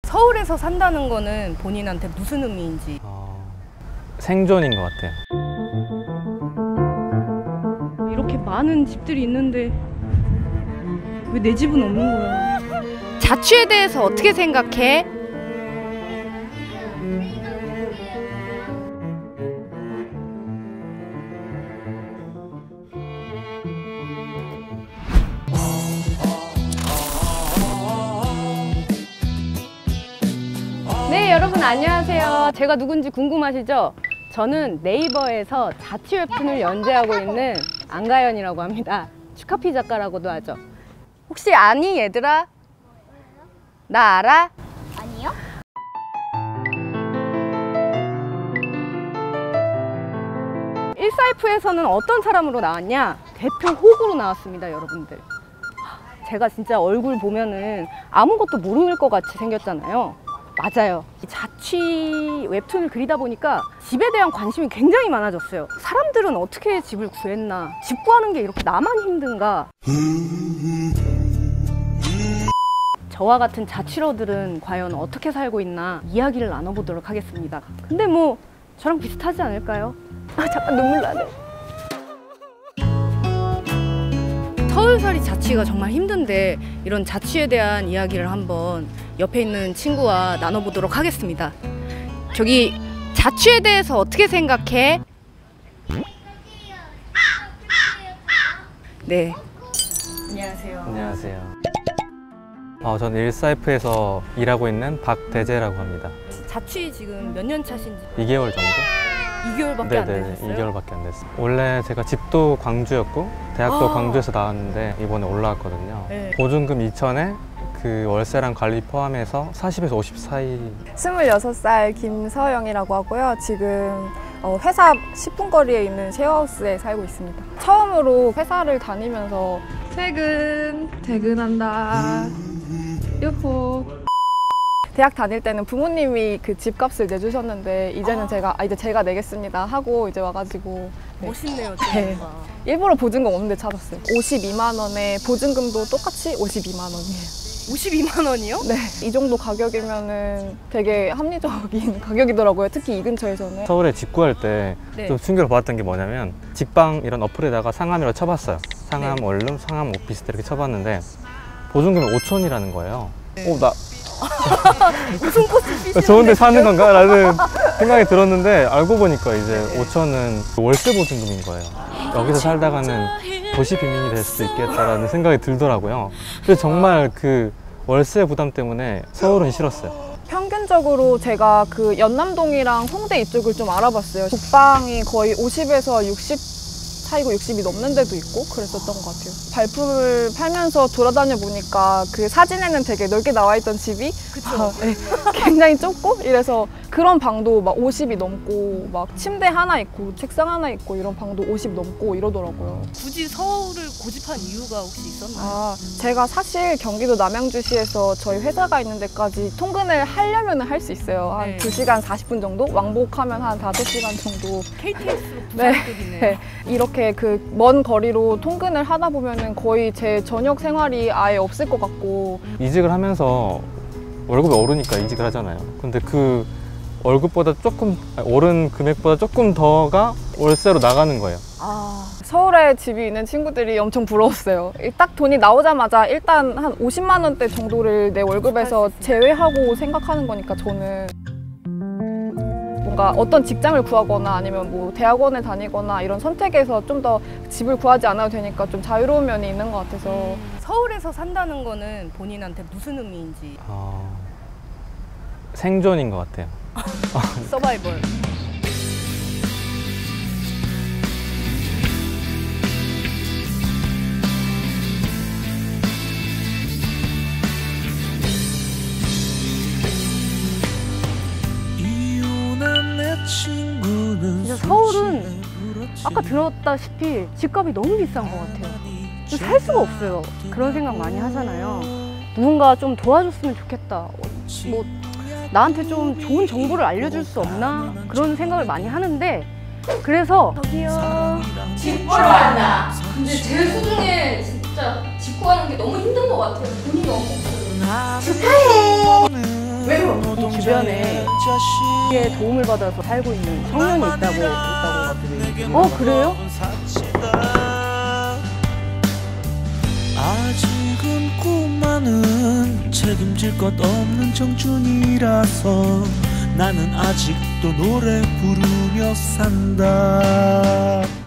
서울에서 산다는 거는 본인한테 무슨 의미인지. 생존인 것 같아요. 이렇게 많은 집들이 있는데 왜 내 집은 없는 거야? 자취에 대해서 어떻게 생각해? 네, 여러분 안녕하세요. 제가 누군지 궁금하시죠? 저는 네이버에서 자취 웹툰을 연재하고 있는 안가연이라고 합니다. 슈카피 작가라고도 하죠. 혹시 아니 얘들아? 나 알아? 아니요? 일사이프에서는 어떤 사람으로 나왔냐? 대표 호구로 나왔습니다, 여러분들. 제가 진짜 얼굴 보면은 아무것도 모를 것 같이 생겼잖아요. 맞아요. 자취 웹툰을 그리다 보니까 집에 대한 관심이 굉장히 많아졌어요. 사람들은 어떻게 집을 구했나? 집 구하는 게 이렇게 나만 힘든가? 저와 같은 자취러들은 과연 어떻게 살고 있나 이야기를 나눠보도록 하겠습니다. 근데 뭐 저랑 비슷하지 않을까요? 잠깐 눈물 나네. 서울살이 자취가 정말 힘든데 이런 자취에 대한 이야기를 한번 옆에 있는 친구와 나눠보도록 하겠습니다. 저기 자취에 대해서 어떻게 생각해? 네. 안녕하세요. 안녕하세요. 저는 일사이프에서 일하고 있는 박대재라고 합니다. 자취 지금 몇 년 차신지? 2개월 정도? 2개월밖에 안 되셨어요? 2개월밖에 안 됐어요. 원래 제가 집도 광주였고 대학도 광주에서 나왔는데 이번에 올라왔거든요. 네. 보증금 2,000에 그 월세랑 관리 포함해서 40에서 50 사이. 26살 김서영이라고 하고요. 지금 회사 10분 거리에 있는 쉐어하우스에 살고 있습니다. 처음으로 회사를 다니면서 퇴근한다. 요호. 대학 다닐 때는 부모님이 그 집값을 내주셨는데 이제는 이제 제가 내겠습니다 하고 이제 와가지고 멋있네요. 네. 일부러 보증금 없는데 찾았어요. 52만 원에 보증금도 똑같이 52만 원이에요. 52만 원이요? 네, 이 정도 가격이면은 되게 합리적인 가격이더라고요. 특히 이 근처에서는. 서울에 집 구할 때 좀 충격을 받았던 게 뭐냐면 직방 이런 어플에다가 상암이라고 쳐봤어요. 상암 원룸, 상암 오피스텔 이렇게 쳐봤는데 보증금이 5천이라는 거예요. 나 무슨 코스 좋은데 사는 건가? 라는 생각이 들었는데 알고 보니까 이제 5천은 월세 보증금인 거예요. 여기서 살다가는 도시 빈민이 될 수도 있겠다라는 생각이 들더라고요. 그래서 정말 그 월세 부담 때문에 서울은 싫었어요. 평균적으로 제가 그 연남동이랑 홍대 이쪽을 좀 알아봤어요. 북방이 거의 50에서 60 사이고 60이 넘는 데도 있고 그랬었던 것 같아요. 발품을 팔면서 돌아다녀 보니까 그 사진에는 되게 넓게 나와 있던 집이 네, 굉장히 좁고 이래서 그런 방도 막 50이 넘고 막 침대 하나 있고 책상 하나 있고 이런 방도 50 넘고 이러더라고요. 굳이 서울을 고집한 이유가 혹시 있었나요? 제가 사실 경기도 남양주시에서 저희 회사가 있는 데까지 통근을 하려면 할 수 있어요. 한 2시간 40분 정도? 왕복하면 한 5시간 정도. KTX로 부산급이네요. 네. 이렇게 그 먼 거리로 통근을 하다 보면은 거의 제 저녁 생활이 아예 없을 것 같고. 이직을 하면서 월급이 오르니까 이직을 하잖아요. 근데 그 월급보다 조금 오른 금액보다 조금 더가 월세로 나가는 거예요. 서울에 집이 있는 친구들이 엄청 부러웠어요. 딱 돈이 나오자마자 일단 한 50만 원대 정도를 내 월급에서 제외하고 생각하는 거니까 저는 뭔가 어떤 직장을 구하거나 아니면 뭐 대학원을 다니거나 이런 선택에서 좀 더 집을 구하지 않아도 되니까 좀 자유로운 면이 있는 것 같아서. 서울에서 산다는 거는 본인한테 무슨 의미인지. 생존인 것 같아요. 서바이벌. 진짜 서울은 아까 들었다시피 집값이 너무 비싼 것 같아요. 살 수가 없어요. 그런 생각 많이 하잖아요. 누군가 좀 도와줬으면 좋겠다. 뭐 나한테 좀 좋은 정보를 알려줄 수 없나? 그런 생각을 많이 하는데 그래서 저기요 집 보러 왔나? 근데 제 수중에 진짜 집 구하는 게 너무 힘든 것 같아요. 돈이 너무 없어요. 축하해! 왜 주변에 에 도움을 받아서 살고 있는 청년이 있다고. 그래요? 아직은 꿈만은 책임질 것 없는 청춘이라서 나는 아직도 노래 부르며 산다.